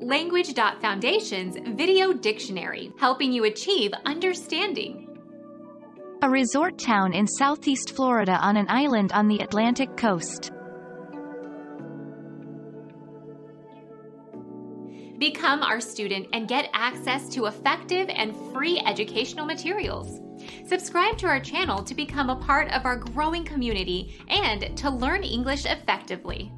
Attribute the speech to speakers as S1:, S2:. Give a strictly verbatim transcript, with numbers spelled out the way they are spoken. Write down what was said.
S1: Language dot Foundation's Video Dictionary, helping you achieve understanding.
S2: A resort town in southeast Florida on an island on the Atlantic coast.
S1: Become our student and get access to effective and free educational materials. Subscribe to our channel to become a part of our growing community and to learn English effectively.